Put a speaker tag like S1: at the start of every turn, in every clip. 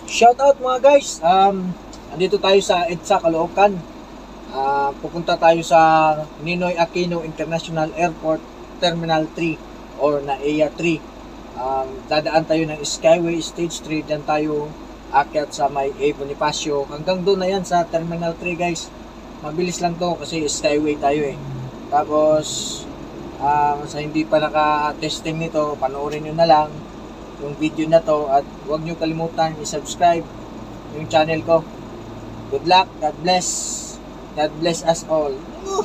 S1: Shout out mga guys. Andito tayo sa EDSA Caloocan. Pupunta tayo sa Ninoy Aquino International Airport Terminal 3 or NAIA 3. Dadaan tayo ng Skyway Stage 3. Diyan tayo akyat sa may A. Bonifacio. Hanggang doon na yan sa Terminal 3 guys. Mabilis lang to kasi Skyway tayo eh. Tapos sa hindi pa naka-testing nito, panoorin nyo na lang yung video na to at huwag nyo kalimutan i-subscribe yung channel ko. Good luck, God bless us all.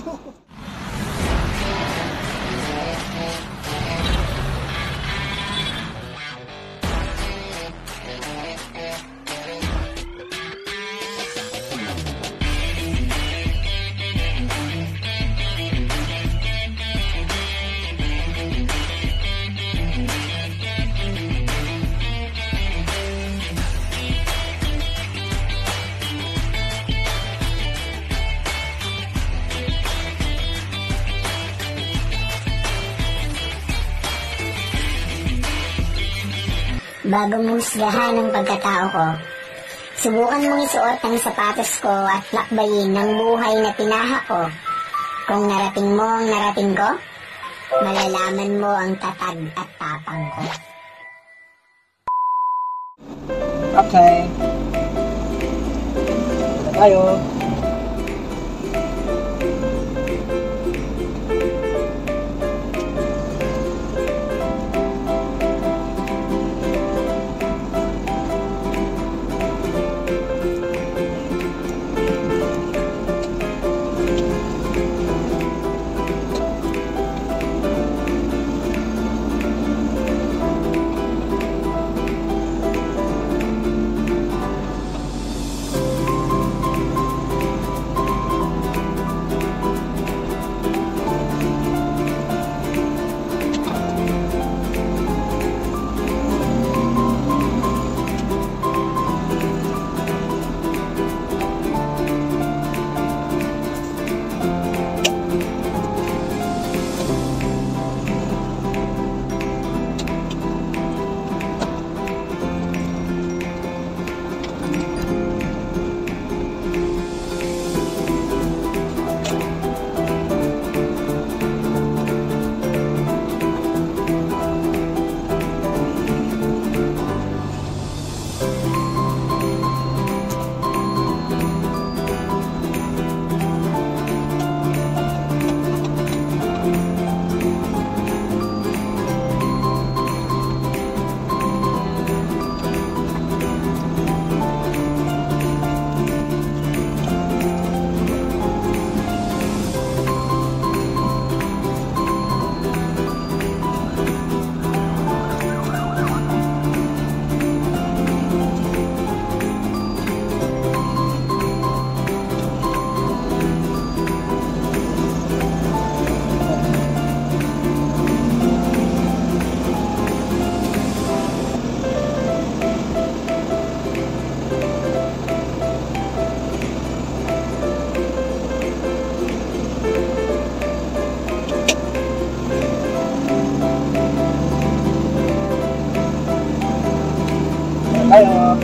S2: Bago mo husgahan ang pagkatao ko, subukan mong isuot ang sapatos ko at lakbayin ng buhay na tinaha ko. Kung narating mo ang narating ko, malalaman mo ang tatag at tapang ko.
S1: Okay. Tayo. Tayo.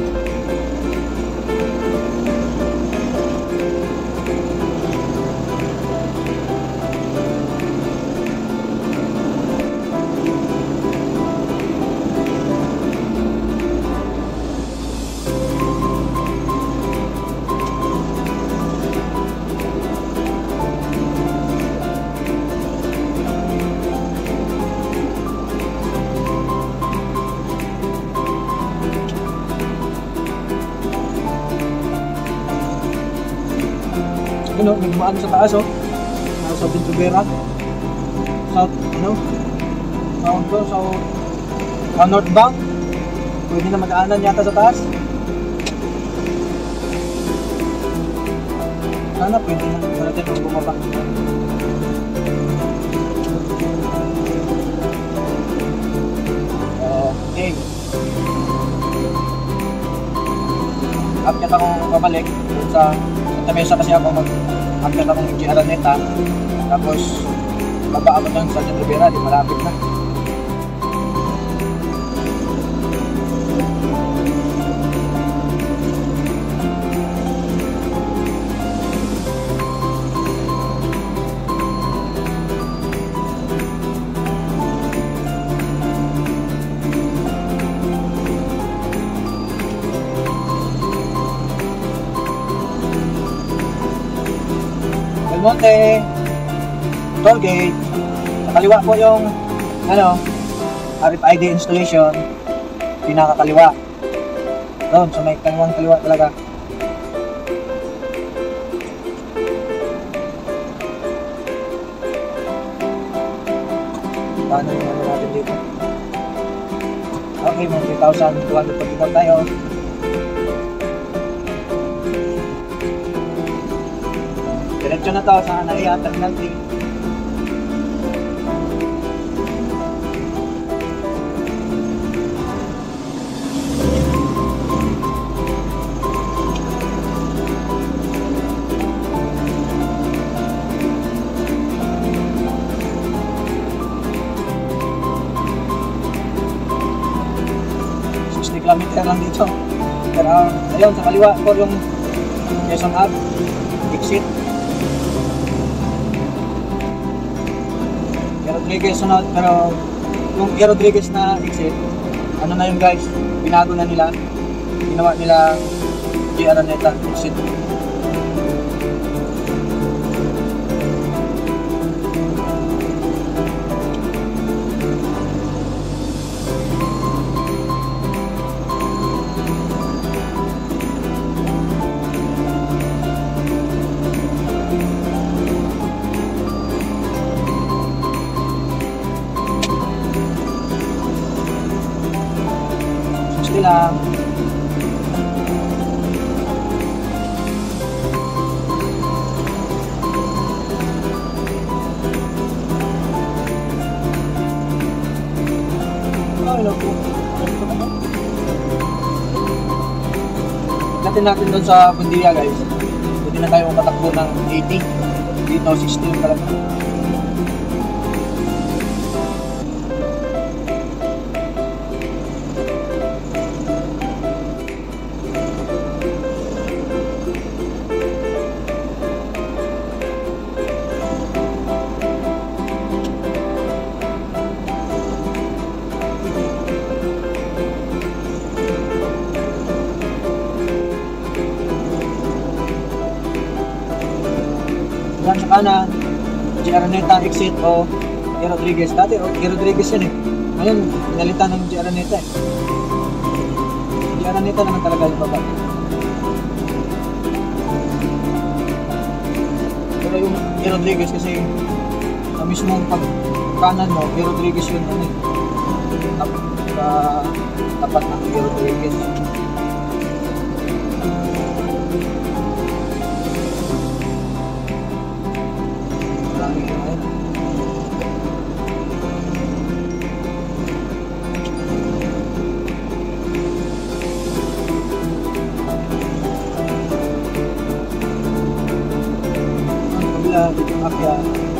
S1: Nagmaan sa taas sa Bintubera south sa northbound. Pwede na mag-aanan yata sa taas. Sana pwede na natin kung bumaba. Okay, akyat akong pabalik sa Santa Mesa kasi ako akyat akong G. Araneta, tapos baba ako ng San Rivera, di malapit na. Del Monte Tollgate. Sa kaliwa po yung RFID installation, pinakakaliwa. Doon, sa may kaliwa talaga. Paano yung ano natin dito? Okay, may 3,200 pag-ikaw tayo. Diretso na to sa NAIA Terminal 3. Kilometer lang dito. Pero ayun, sa kaliwa po yung Quezon Ave exit. Rodriguez sunod, pero yung Rodriguez na exit, ano na yung guys, binago na nila, ginawa nila Araneta exit. Lang. Natin doon sa Bundia guys. Pwede na tayo matakbo ng 80. Dito 16 talaga. Yan sa kanan, Araneta exit o Rodriguez. Dati Rodriguez yun eh. Ngayon, pinalitan ng Araneta eh. Araneta naman talaga yung baba. Pero yung Rodriguez kasi sa mismong pagkanan mo, Rodriguez yun ano eh. Tapat ng Rodriguez. Dito yung akya.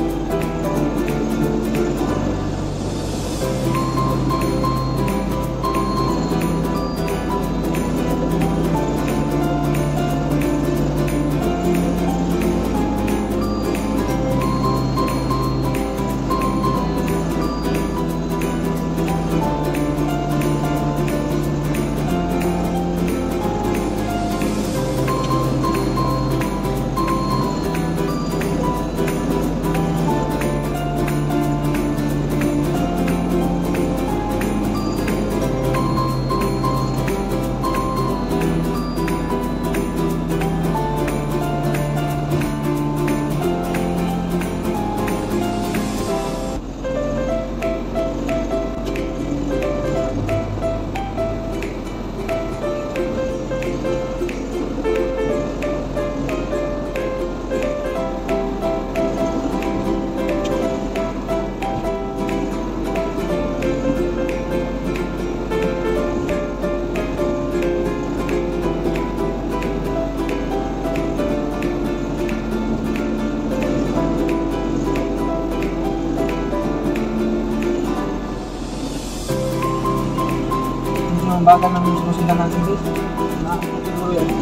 S1: Ang bagal ng sinusundan natin dito. Siguro yan.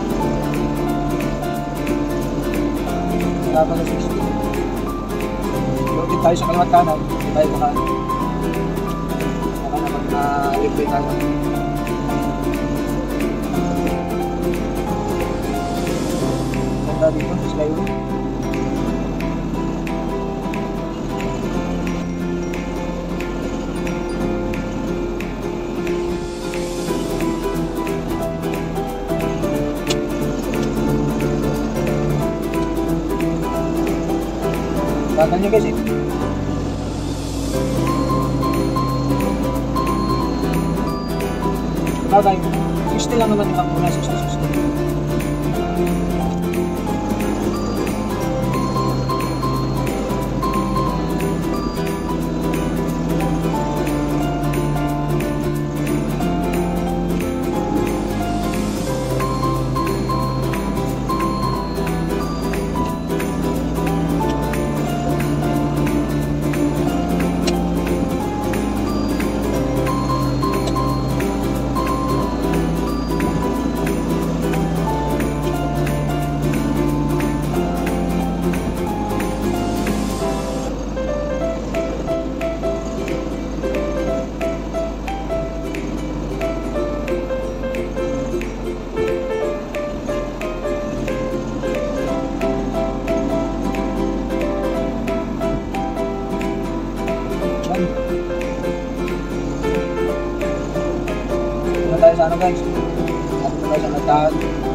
S1: Dapat na 60. Loaded tayo sa kaliwat kanan. Hindi tayo baka naman na-libre tayo. Ganda dito sa Skyway. Bagal niya guys eh. Bagay, 60 lang naman yung panguna, 60. Tayo sa ano guys, at tayo sa nagtahan.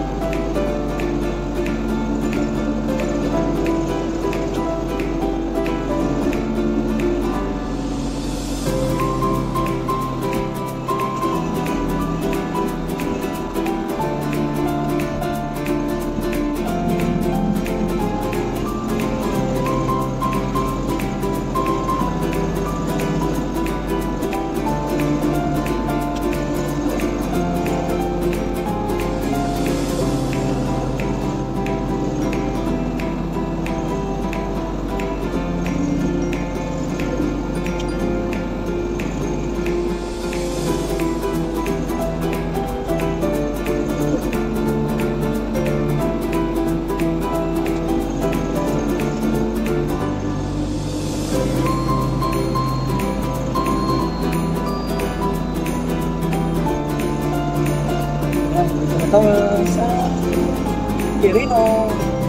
S1: Dito sa Quirino.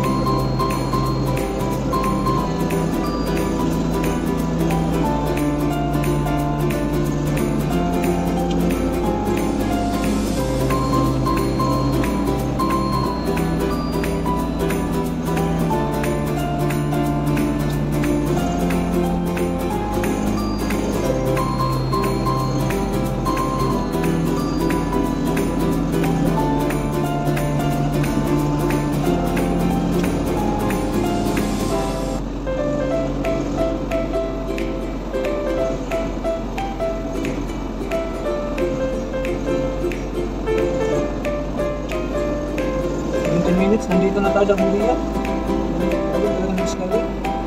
S1: Minutes, nandito na tayo sa Bulia. Ayun, talagang mas kali.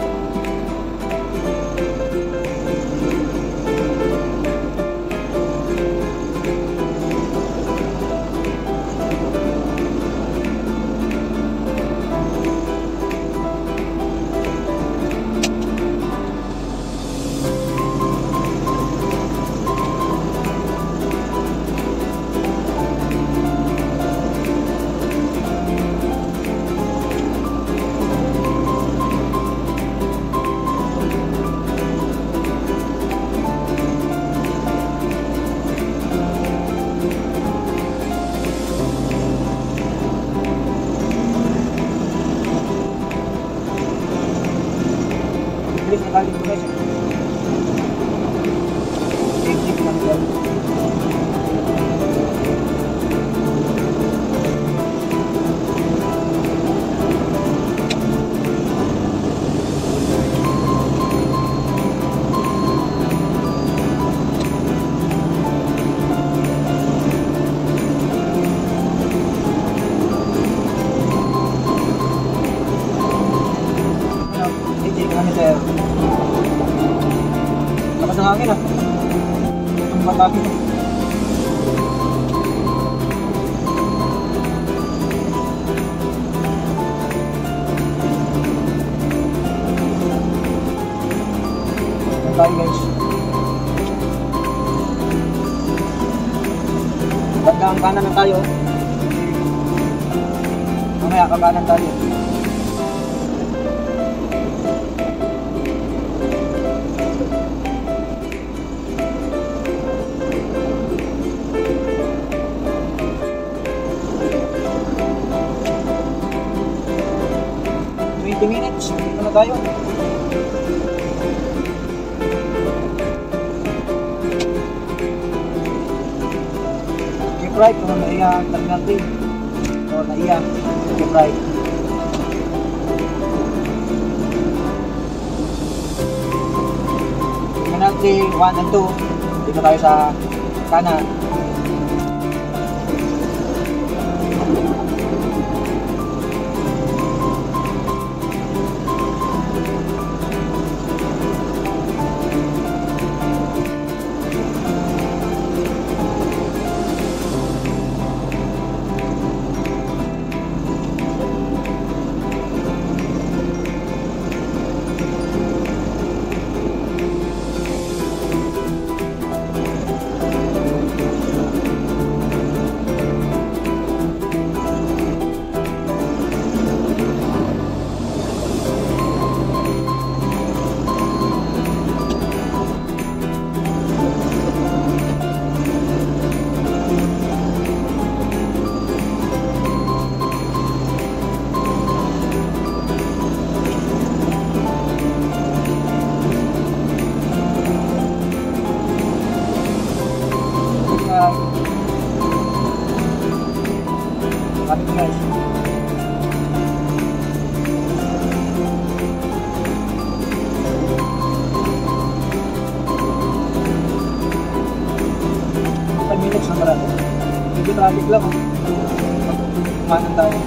S1: Bilis na kali guys. Tip lang yan. Kami sir. Lakas ng hangin ah. Ang bataki na. Tayo guys. Bandang kanan na tayo. Mamaya kakanan tayo. Minutes, dito na tayo. right kung naiya terminal 3 o naiya keep right. Terminal 3, 1 and 2 dito tayo sa kanan. Guys. Minutes na marami. Hindi traffic lang. Kumanan tayo.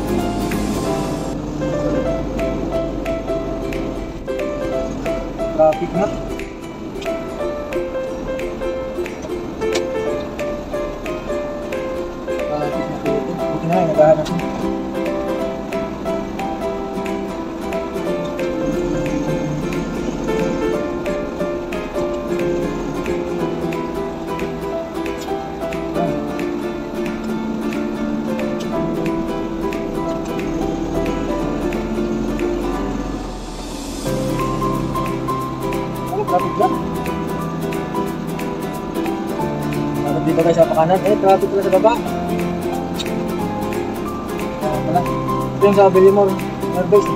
S1: Traffic na. Buti na, naghahanap na. Traffic lang. Dapat dito tayo sa pakanan. Traffic na sa baba. Wala. Ito yung sa Bellimore Airbase.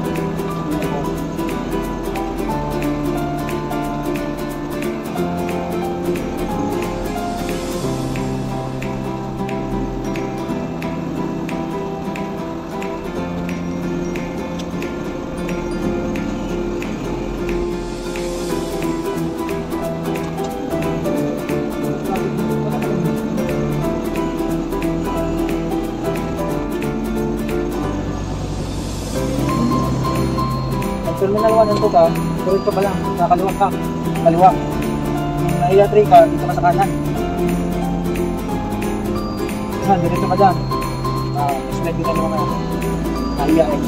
S1: Terminal 1 nandito ka, diretso pa lang, nakaliwa ka, kaliwa. Naiya 3 ka, dito ka sa kanan. Yan, diretso ka dyan. Slide dito naman ako. Naiya X.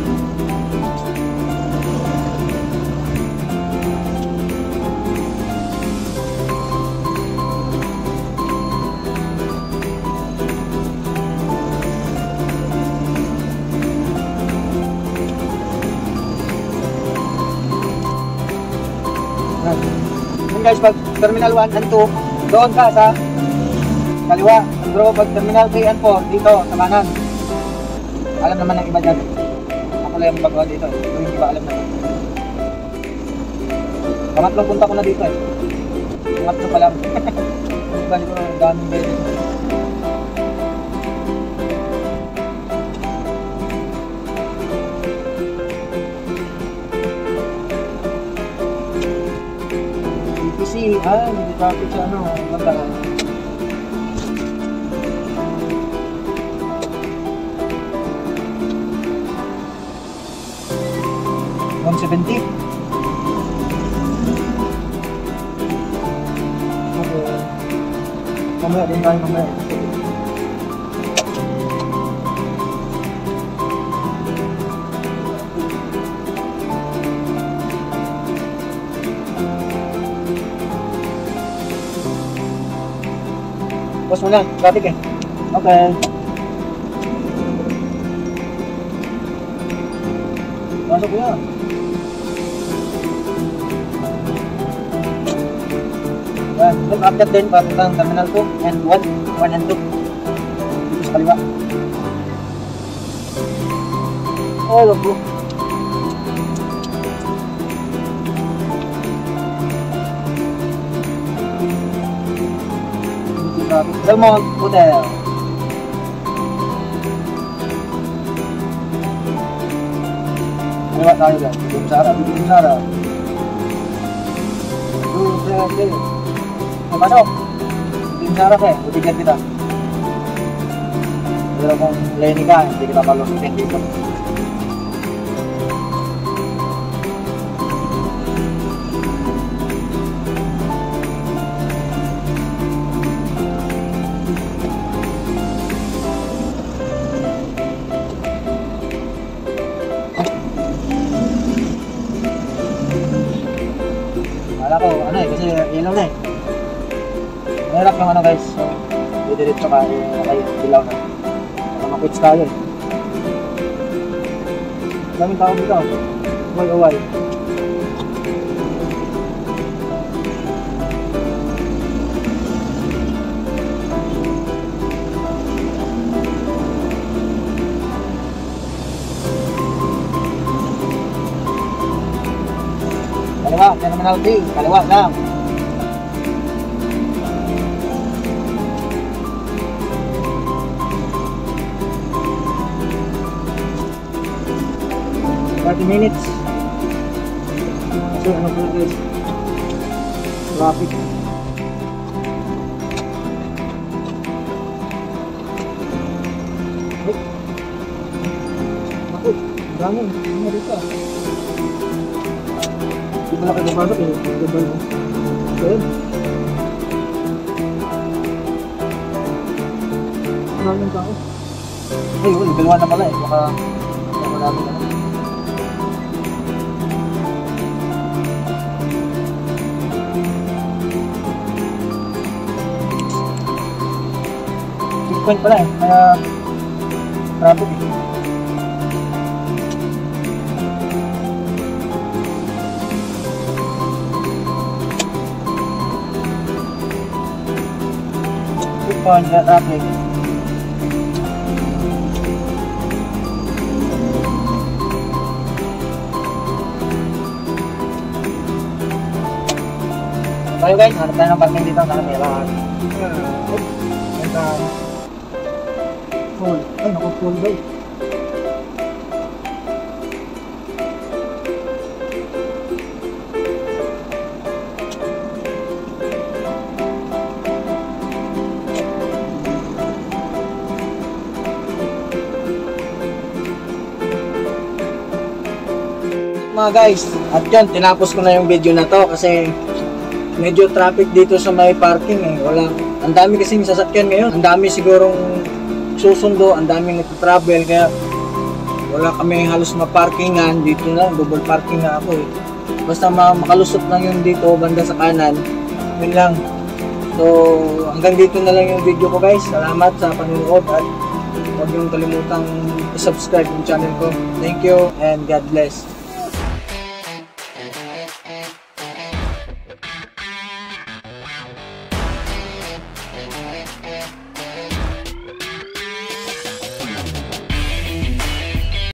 S1: Yun guys, pag terminal 1 and 2 doon ka sa kaliwa, pero pag terminal 3 and 4 dito sa kanan. Alam naman ng iba dyan, ako lang yung bagawa dito pero yung iba alam naman. Pangatlong punta ko na dito pangatlo pa lang. Bali ko ang daming beses. Hindi traffic sa ano, banda ka. $170. Okay. Mamaya din tayo mamaya. Bos muna, traffic Okay. Masuk ya. Yan, update din papuntang terminal 2 and 1 and 2. Dito sa kaliwa. Oh, logo. Belmont Hotel. Lewat tayo dyan. Bibim Sara. Masuk. Bibim Sara ka eh. Bibigyan kita. Pero kung Lenny ka, hindi kita palusutin dito. Kala ko, ano eh, kasi ilaw na eh. Mahirap yung ano guys, so didiretso ka, ilaw na. Saka makwits tayo eh. Daming tao dito. Uway. Kaliwa, Terminal 3, kaliwa lang. Minutes. Kasi ano po guys, traffic. Ako, dami, ano dito ah. Hindi pala kayo pasok eh, diba no? Ayun. Maraming tao. Ay, wala, dalawa na pala eh, baka marami na. Point pala eh, kaya traffic eh. Point na traffic. Tayo guys, hanap tayo ng parking dito sa kanila. Full. Ay, naka-full daw. Mga guys, at yun, tinapos ko na yung video na to kasi medyo traffic dito sa may parking eh. Ang dami kasing sasakyan ngayon. Ang dami sigurong susundo, ang daming nagtatravel kaya wala kami halos maparkingan dito na, double parking na ako eh. Basta makalusot lang yung dito banda sa kanan, yun lang. So hanggang dito na lang yung video ko guys. Salamat sa panonood at huwag niyong kalimutang i-subscribe yung channel ko. Thank you and God bless.